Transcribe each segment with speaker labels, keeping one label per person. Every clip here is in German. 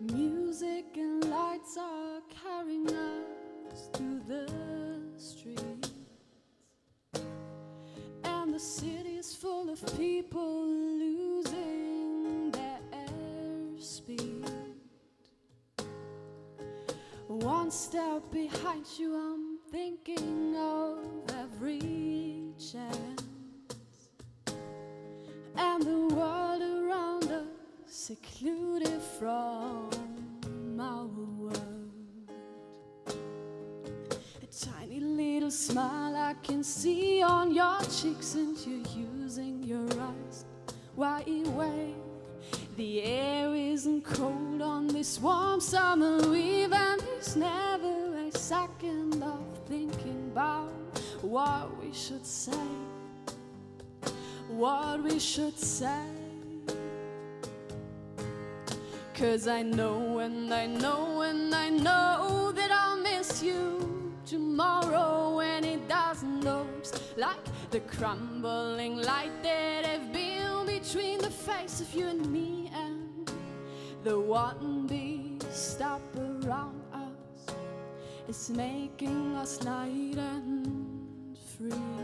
Speaker 1: Music and lights are carrying us to the streets, and the city is full of people losing their airspeed. One step behind you, I'm thinking of every chance, and the world around us secluded from our world. A tiny little smile I can see on your cheeks, and you're using your eyes while you wait. The air isn't cold on this warm summer eve, and there's never a second of thinking about what we should say, what we should say. 'Cause I know and I know and I know that I'll miss you tomorrow when it doesn't look like the crumbling light that have been between the face of you and me, and the one big stop around us is making us light and free.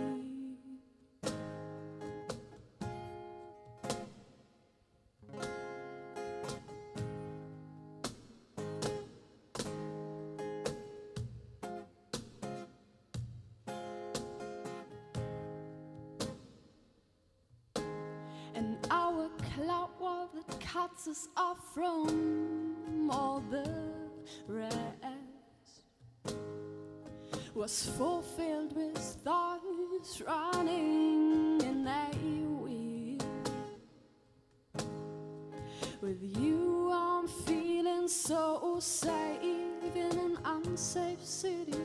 Speaker 1: An hour cloud wall that cuts us off from all the rest was fulfilled with thoughts running in a wheel. With you I'm feeling so safe in an unsafe city.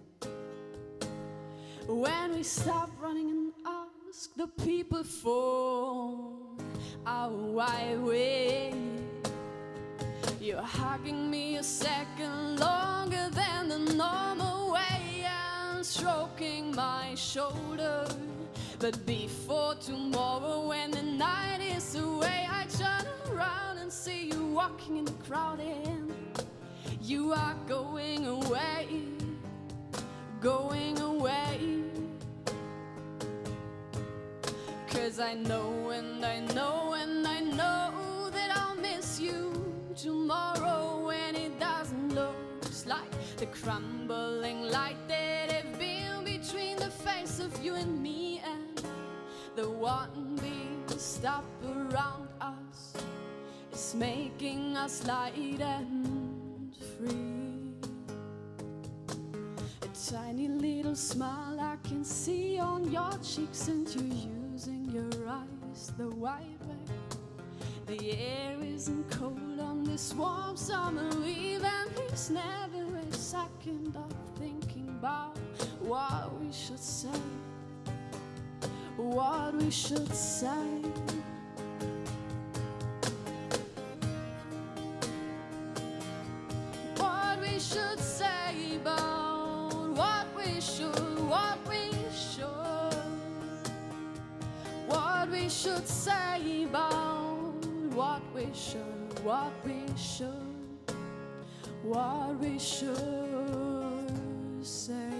Speaker 1: When we stop running and ask the people for our why way, you're hugging me a second longer than the normal way and stroking my shoulder. But before tomorrow, when the night is away, I turn around and see you walking in the crowd, and you are going away, going away. 'Cause I know and I know and I know that I'll miss you tomorrow when it doesn't look like the crumbling light that have been between the face of you and me, and the one big stop around us is making us light and free. A tiny little smile I can see on your cheeks, and you're using your eyes the right way. The air isn't cold on this warm summer eve, and there's never a second of thinking about what we should say, what we should say. What we should say about what we should, what we should. What we should say about what we should, what we should, what we should say.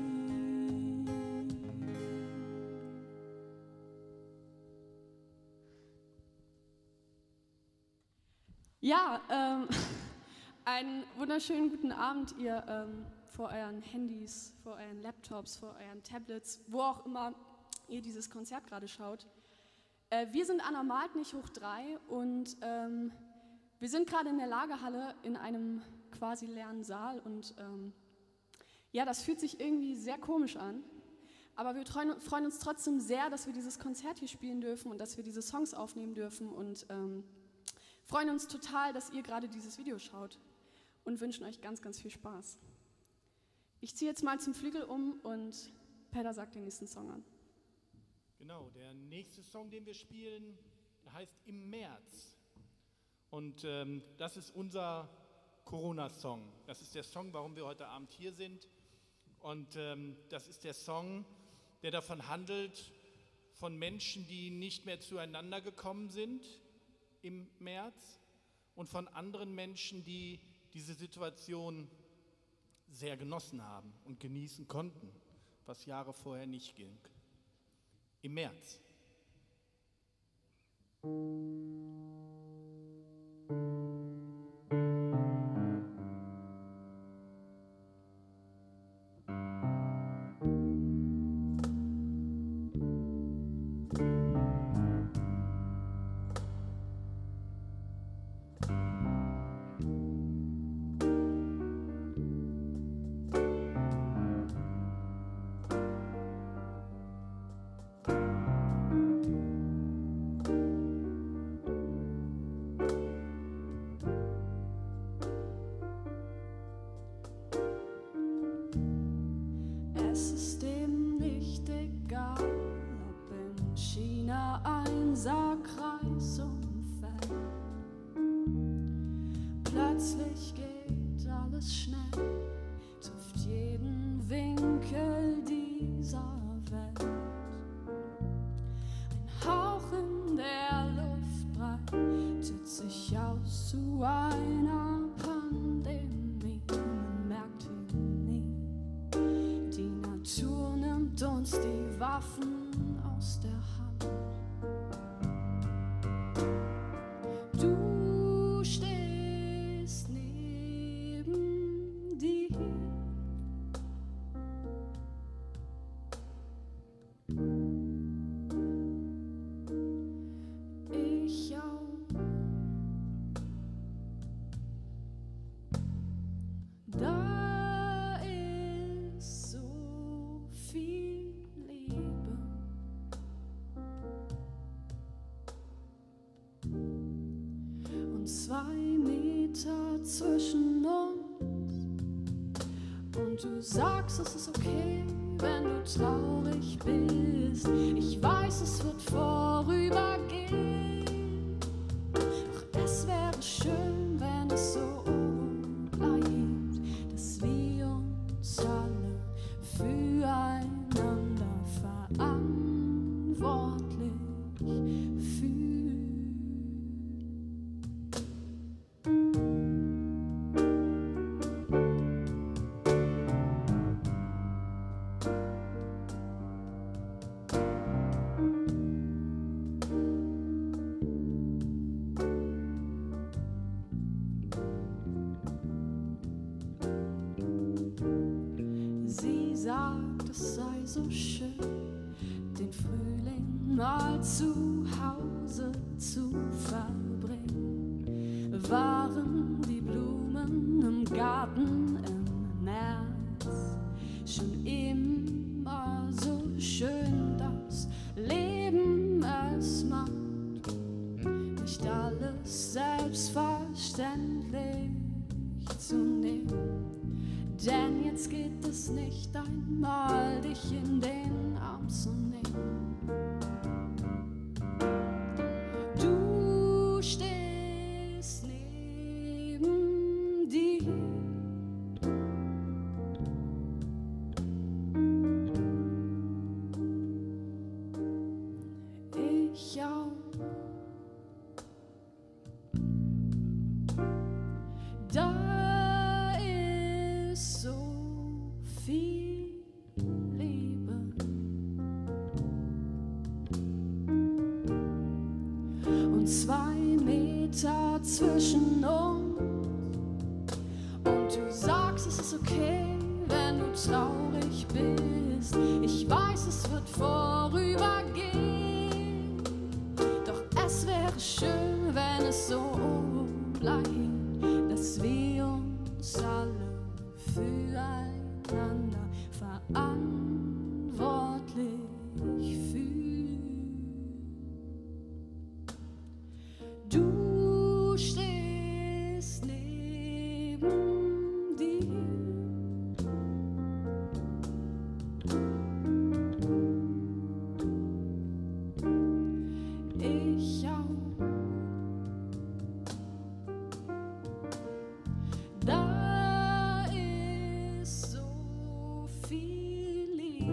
Speaker 1: Ja, einen wunderschönen guten Abend, ihr vor euren Handys, vor euren Laptops, vor euren Tablets, wo auch immer ihr dieses Konzert gerade schaut. Wir sind Anna Malt nicht hoch 3 und wir sind gerade in der Lagerhalle in einem quasi leeren Saal, und ja, das fühlt sich irgendwie sehr komisch an, aber wir freuen uns trotzdem sehr, dass wir dieses Konzert hier spielen dürfen und dass wir diese Songs aufnehmen dürfen, und freuen uns total, dass ihr gerade dieses Video schaut und wünschen euch ganz, ganz viel Spaß. Ich ziehe jetzt mal zum Flügel um und Peter sagt den nächsten Song an.
Speaker 2: Genau, der nächste Song, den wir spielen, der heißt Im März. Und das ist unser Corona-Song. Das ist der Song, warum wir heute Abend hier sind. Und das ist der Song, der davon handelt, von Menschen, die nicht mehr zueinander gekommen sind im März und von anderen Menschen, die diese Situation sehr genossen haben und genießen konnten, was Jahre vorher nicht ging. Im März.
Speaker 1: Es ist ihm nicht egal, ob in China ein Saarkreis umfällt. Plötzlich geht alles schnell, trifft jeden Winkel dieser Welt. Ein Hauch in der Luft breitet sich aus zu einer Pandemie. Man merkt ihn nie. Die Natur nimmt uns die Waffen aus der Hand. Du stehst neben dir. Ich auch. Da ist so viel Liebe. Und 2 Meter zwischen uns. Und du sagst, es ist okay, wenn du traurig bist. Ich weiß, es wird vorübergehen. Doch es wäre schön, wenn es so bleibt, dass wir uns alle füreinander verantwortlich fühlen. Sie sagt, es sei so schön, den Frühling mal zu Hause zu verbringen. Waren die Blumen im Garten im März schon immer so schön, das Leben es macht nicht alles selbstverständlich zu nehmen. Denn jetzt geht es nicht einmal, dich in den Arm zu nehmen. Du stehst neben dir. Ich auch. Da ist so viel Liebe. Und 2 Meter zwischen uns. Und du sagst, es ist okay, wenn du traurig bist. Ich weiß, es wird vorübergehen. Doch es wäre schön, wenn es so bleibt, dass wir uns alle füreinander verantwortlich fühlen. Du stehst neben dir. Ich auch. Da ist so viel Liebe.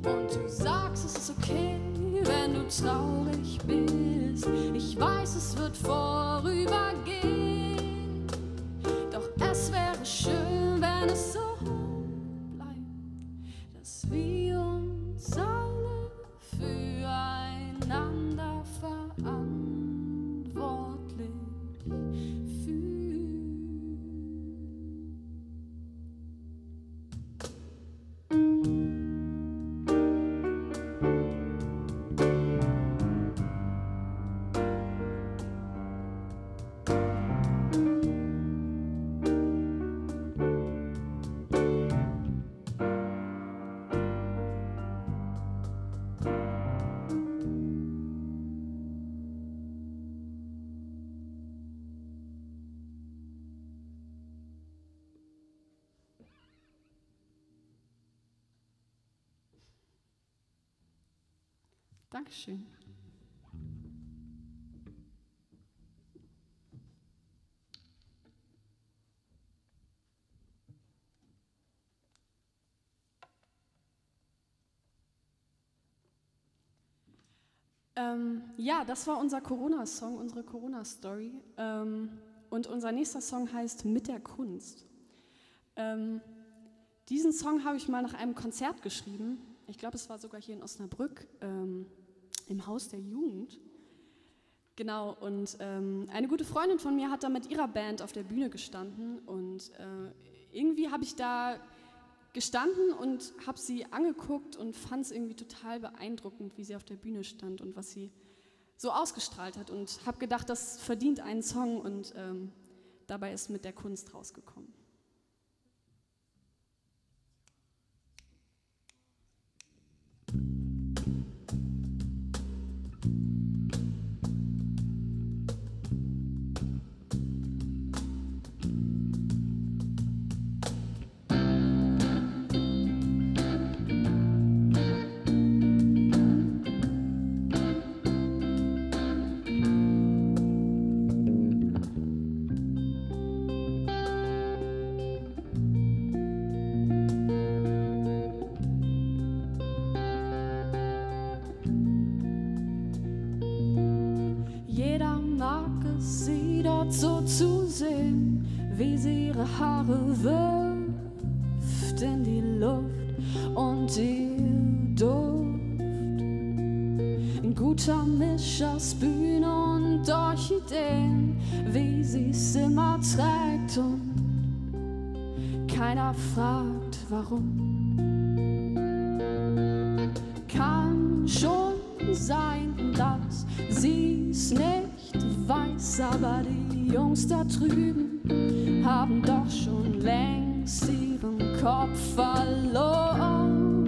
Speaker 1: Und du sagst, es ist okay, wenn du traurig bist. Ich weiß, es wird vorübergehen. Doch es wäre schön, wenn es so bleibt, dass wir uns alle füreinander verantwortlich fühlen. Dankeschön. Ja, das war unser Corona-Song, unsere Corona-Story. Und unser nächster Song heißt Mit der Kunst. Diesen Song habe ich mal nach einem Konzert geschrieben. Ich glaube, es war sogar hier in Osnabrück, im Haus der Jugend. Genau, und eine gute Freundin von mir hat da mit ihrer Band auf der Bühne gestanden. Und irgendwie habe ich da gestanden und habe sie angeguckt und fand es irgendwie total beeindruckend, wie sie auf der Bühne stand und was sie so ausgestrahlt hat. Und habe gedacht, das verdient einen Song, und dabei ist Mit der Kunst rausgekommen. Sie dort so zu sehen, wie sie ihre Haare wirft in die Luft und ihr Duft. Ein guter Misch aus Bühne und Orchideen, wie sie's immer trägt und keiner fragt, warum. Kann schon sein, dass sie's nicht weiß, aber die Jungs da drüben haben doch schon längst ihren Kopf verloren.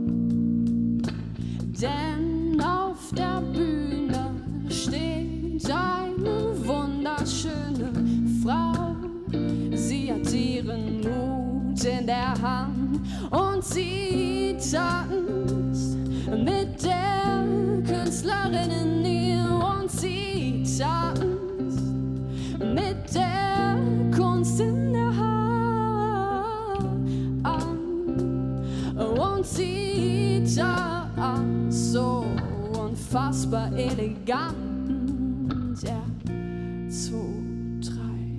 Speaker 1: Denn auf der Bühne steht eine wunderschöne Frau. Sie hat ihren Hut in der Hand und sie tanzt mit der Künstlerin in ihr, und sie tanzt mit der Kunst in der Hand, und sie tanzt so unfassbar elegant. Ja, 2, 3,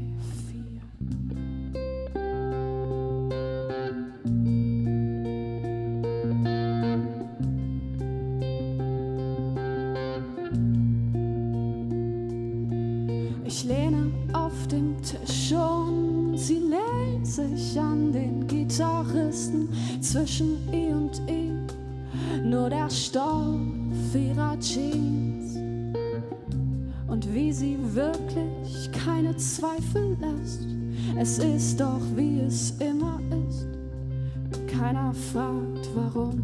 Speaker 1: 4. Ich lehne auf dem Tisch und sie lehnt sich an den Gitarristen. Zwischen ihr und ihm nur der Stoff ihrer Jeans. Und wie sie wirklich keine Zweifel lässt, es ist doch wie es immer ist. Keiner fragt warum.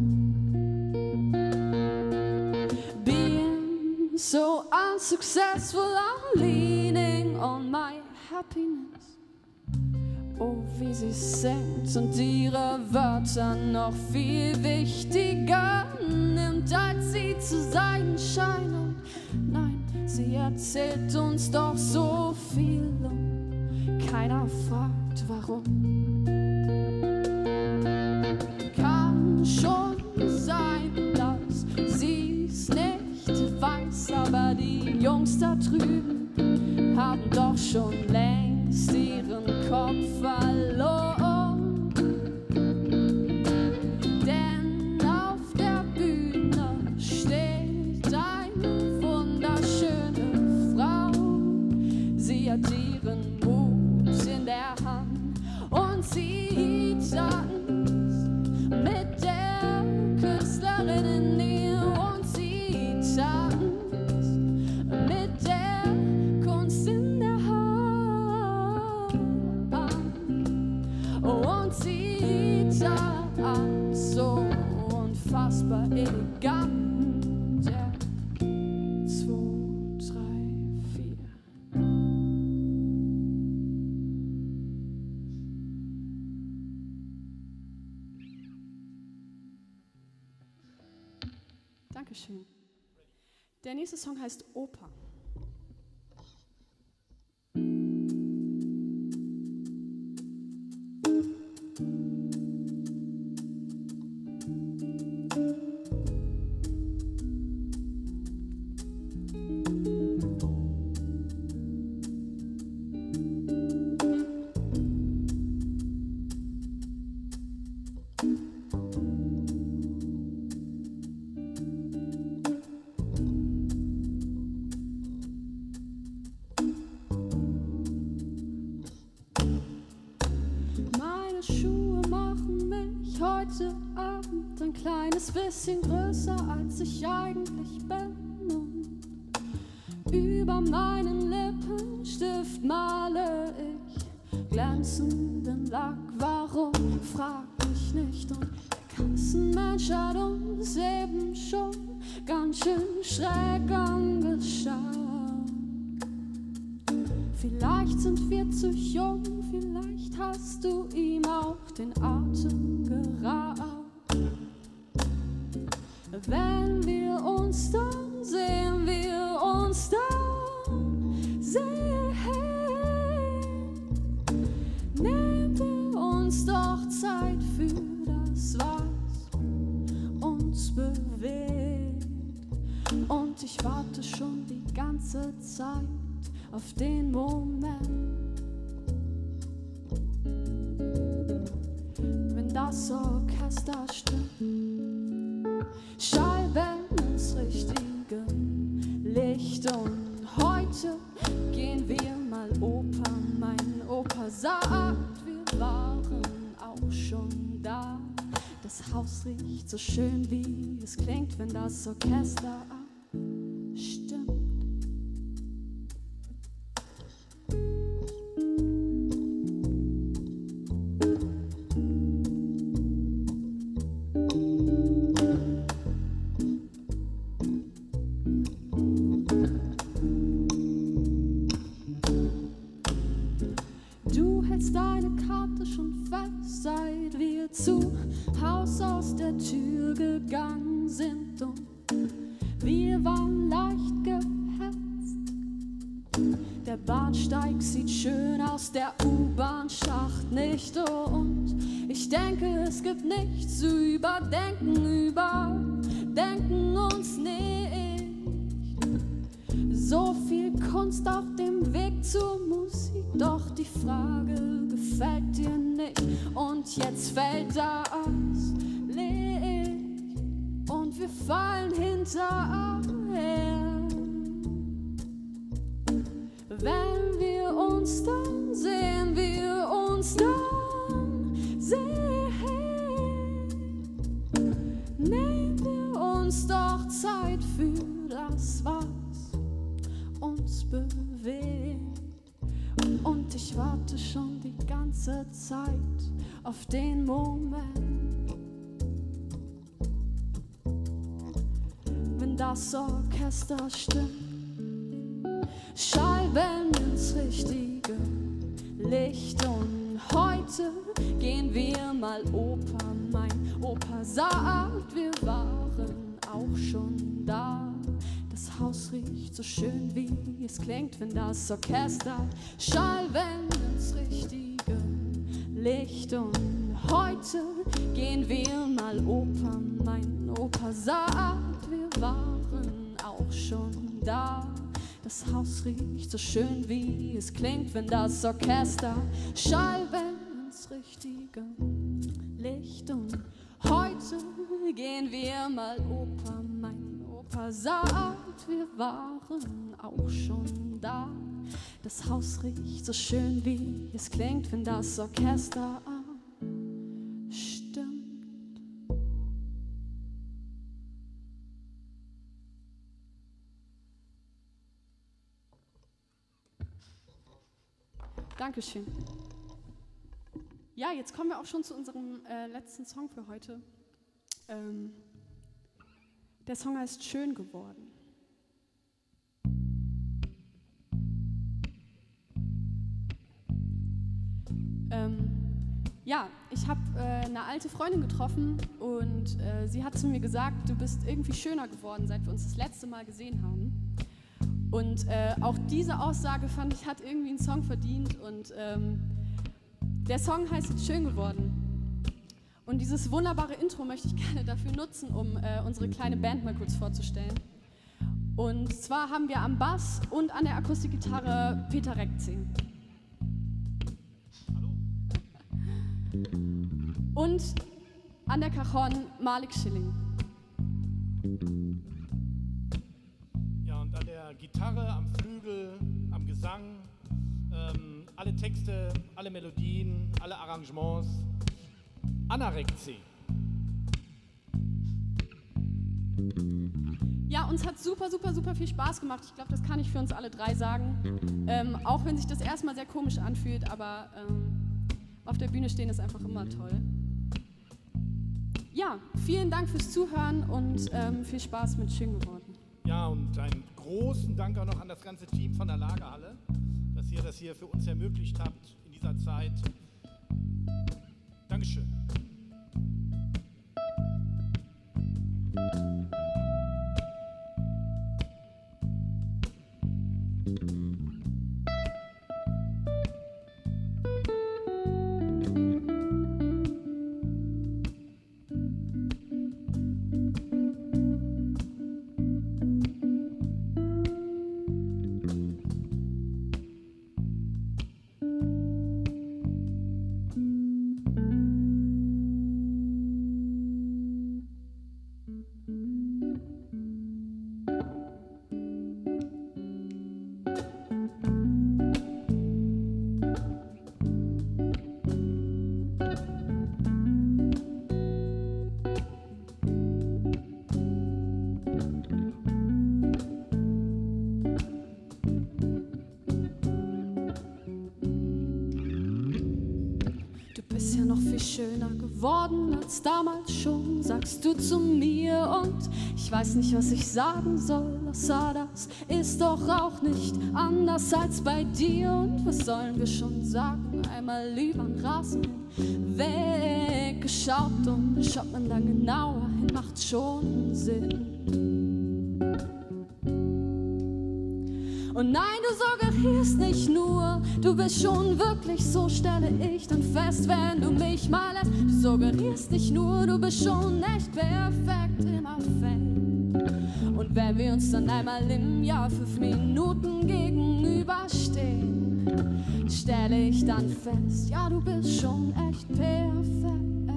Speaker 1: Being so unsuccessful, I'm leaning on my happiness. Oh, wie sie singt und ihre Wörter noch viel wichtiger nimmt, als sie zu sein scheinen. Nein, sie erzählt uns doch so viel und keiner fragt warum. Kann schon sein, Jungs da drüben haben doch schon längst ihren Kopf verloren. Denn auf der Bühne steht eine wunderschöne Frau. Sie hat ihren Mut in der Hand und sie tanzt mit der Künstlerin in ihr und sie tanzt mit der Kunst in der Hand. Und sie tanzt so unfassbar elegant. Ja. 2, 3, 4. Dankeschön. Der nächste Song heißt Oper. Meine Schuhe machen mich heute Abend ein kleines bisschen größer, als ich eigentlich bin. Und über meinen Lippenstift male ich glänzenden Lack. Warum, frag mich nicht. Und der Kassenmensch hat uns eben schon ganz schön schräg angeschaut. Vielleicht sind wir zu jung, vielleicht hast du ihm auch den Atem geraubt. Wenn wir uns dann sehen, wir uns dann sehen, nehmen wir uns doch Zeit für das, was uns bewegt. Und ich warte schon die ganze Zeit auf den Moment, wenn das Orchester stimmt, Scheiben ins richtige Licht. Und heute gehen wir mal Oper. Mein Opa sagt, wir waren auch schon da. Das Haus riecht so schön, wie es klingt, wenn das Orchester stimmt. Du hältst deine Karte schon fest, seit wir zu Haus aus der Tür gegangen sind. Und wir waren leicht gehetzt. Der Bahnsteig sieht schön aus, der U-Bahn-Schacht nicht. Und ich denke, es gibt nichts zu überdenken uns nicht. So viel Kunst auf dem Weg zur Musik, doch die Frage gefällt dir nicht. Und jetzt fällt das Licht und wir fallen hinterher. Wenn wir uns dann sehen, wir uns dann sehen, nehmen wir uns doch Zeit für das, was uns bewegt. Und ich warte schon die ganze Zeit auf den Moment, wenn das Orchester stimmt, Scheiben ins richtige Licht. Und heute gehen wir mal Oper. Mein Opa sagt, wir waren auch schon da. Das Haus riecht so schön, wie es klingt, wenn das Orchester Scheiben ins richtige Licht. Und heute gehen wir mal Oper. Mein Opa sagt, wir waren auch schon da. Das Haus riecht so schön, wie es klingt, wenn das Orchester schallt ins richtige Licht. Und heute gehen wir mal Oper. Mein Opa sagt, wir waren auch schon da. Das Haus riecht so schön, wie es klingt, wenn das Orchester stimmt. Dankeschön. Ja, jetzt kommen wir auch schon zu unserem letzten Song für heute. Der Song heißt Schön geworden. Ja, ich habe eine alte Freundin getroffen und sie hat zu mir gesagt, du bist irgendwie schöner geworden, seit wir uns das letzte Mal gesehen haben. Und auch diese Aussage, fand ich, hat irgendwie einen Song verdient. Und der Song heißt Schön geworden. Und dieses wunderbare Intro möchte ich gerne dafür nutzen, um unsere kleine Band mal kurz vorzustellen. Und zwar haben wir am Bass und an der Akustikgitarre Peter Rekzing. Und an der Cajon Malik Schilling.
Speaker 2: Ja, und an der Gitarre, am Flügel, am Gesang, alle Texte, alle Melodien, alle Arrangements, Anna Rekzing.
Speaker 1: Ja, uns hat super viel Spaß gemacht. Ich glaube, das kann ich für uns alle drei sagen. Auch wenn sich das erstmal sehr komisch anfühlt, aber auf der Bühne stehen ist einfach immer toll. Ja, vielen Dank fürs Zuhören und viel Spaß mit Schön geworden.
Speaker 2: Ja, und einen großen Dank auch noch an das ganze Team von der Lagerhalle, dass ihr das hier für uns ermöglicht habt in dieser Zeit. Dankeschön.
Speaker 1: Schöner geworden als damals schon, sagst du zu mir, und ich weiß nicht, was ich sagen soll, außer das ist doch auch nicht anders als bei dir. Und was sollen wir schon sagen, einmal übern Rasen weggeschaut, und schaut man dann genauer hin, macht schon Sinn. Und nein, du suggerierst nicht nur, du bist schon wirklich, so stelle ich dann fest, wenn du mich mal lässt. Du suggerierst nicht nur, du bist schon echt perfekt im Affekt. Und wenn wir uns dann einmal im Jahr 5 Minuten gegenüberstehen, stelle ich dann fest, ja, du bist schon echt perfekt.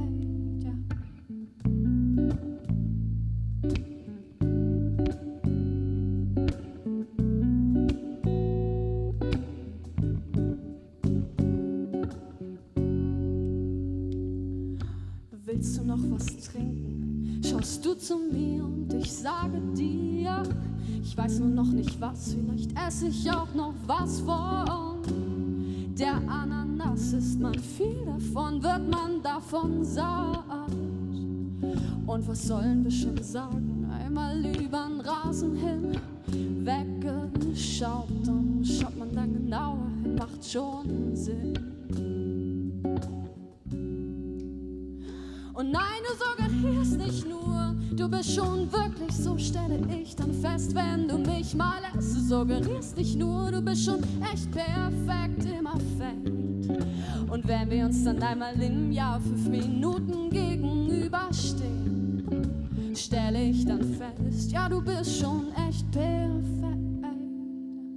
Speaker 1: Willst du noch was trinken? Schaust du zu mir und ich sage dir, ich weiß nur noch nicht was, vielleicht esse ich auch noch was von der Ananas. Isst man viel davon, wird man davon satt. Und was sollen wir schon sagen? Einmal übern Rasen hin weggeschaut, und schaut man dann genauer hin, macht schon Sinn. Und nein, du suggerierst nicht nur, du bist schon wirklich, so stelle ich dann fest, wenn du mich mal lässt. Du suggerierst nicht nur, du bist schon echt perfekt im Affekt. Und wenn wir uns dann einmal im Jahr 5 Minuten gegenüberstehen, stelle ich dann fest, ja, du bist schon echt perfekt.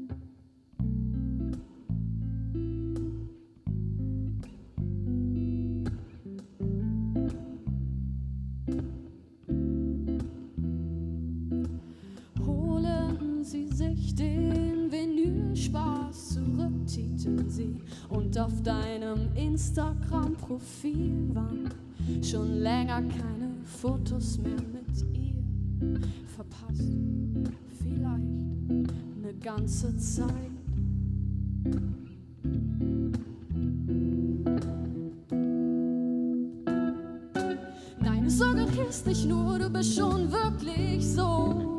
Speaker 1: liebten sie. Und auf deinem Instagram-Profil waren schon länger keine Fotos mehr mit ihr. Verpasst vielleicht eine ganze Zeit. Nein, du suggerierst nicht nur, du bist schon wirklich so.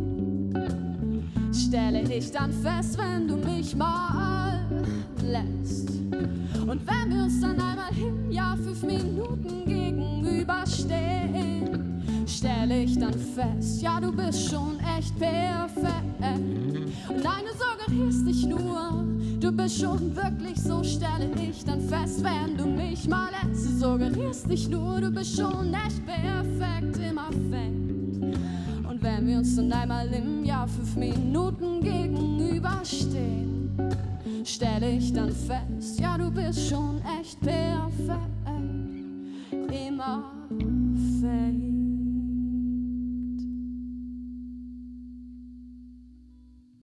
Speaker 1: Stelle ich dann fest, wenn du mich mal lässt. Und wenn wir uns dann einmal im Jahr 5 Minuten gegenüberstehen, stelle ich dann fest, ja, du bist schon echt perfekt. Und nein, du suggerierst nicht nur, du bist schon wirklich so, stelle ich dann fest, wenn du mich mal lässt. Du suggerierst nicht nur, du bist schon echt perfekt im Affekt. Und wenn wir uns dann einmal im Jahr 5 Minuten gegenüberstehen, stelle ich dann fest, ja, du bist schon echt perfekt im Affekt.